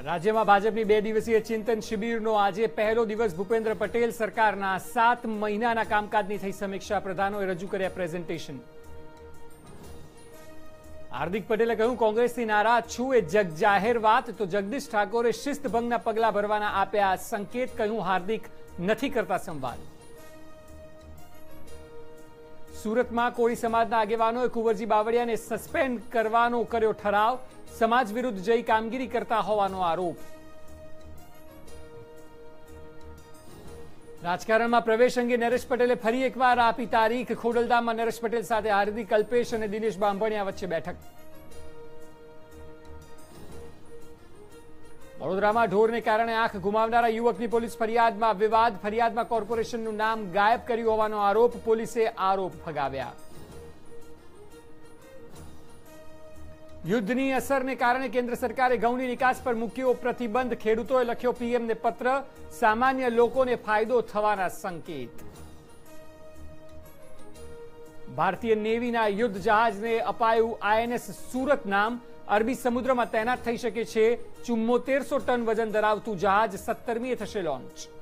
રાજ્યમાં ભાજપની 2 દિવસીય ચિંતન શિબિરનો આજે પહેલો દિવસ ભૂપેન્દ્ર પટેલ સરકારના 7 મહિનાના કામકાજની થઈ સમીક્ષા. પ્રધાનોએ રજૂ કર્યા પ્રેઝન્ટેશન. હાર્દિક પટેલે કહ્યું, કોંગ્રેસથી નારાજ છું એ જગજાહેર વાત. તો જગદીશ ઠાકોરે શિસ્તભંગના પગલા ભરવાના આપ્યા સંકેત. કહ્યું, હાર્દિક નથી કરતા સંવાદ. સુરતમાં કોળી સમાજના આગેવાનોએ કુંવરજી બાવળિયાને સસ્પેન્ડ કરવાનો કર્યો ઠરાવ. સમાજ વિરુદ્ધ જઈ કામગીરી કરતા હોવાનો આરોપ. રાજકારણમાં પ્રવેશ અંગે નરેશ પટેલે ફરી એકવાર આપી તારીખ. ખોડલધામમાં નરેશ પટેલ સાથે હાર્દિક, કલ્પેશ અને દિનેશ બાંભણિયા વચ્ચે બેઠક. વડોદરામાં ઢોરને કારણે આંખ ગુમાવનારા યુવકની પોલીસ ફરિયાદમાં વિવાદ. ફરિયાદમાં કોર્પોરેશનનું નામ ગાયબ કર્યું હોવાનો આરોપ. પોલીસે આરોપ ફગાવ્યા. યુદ્ધની અસરને કારણે કેન્દ્ર સરકારે ઘઉંની નિકાસ પર મૂક્યો પ્રતિબંધ. ખેડૂતોએ લખ્યો પીએમને પત્ર. સામાન્ય લોકોને ફાયદો થવાના સંકેત. ભારતીય નેવીના યુદ્ધ જહાજને અપાયું આઈએનએસ સુરત નામ. અરબી સમુદ્રમાં તૈનાત થઈ શકે છે. 7400 ટન વજન ધરાવતું જહાજ 17મીએ થશે લોન્ચ.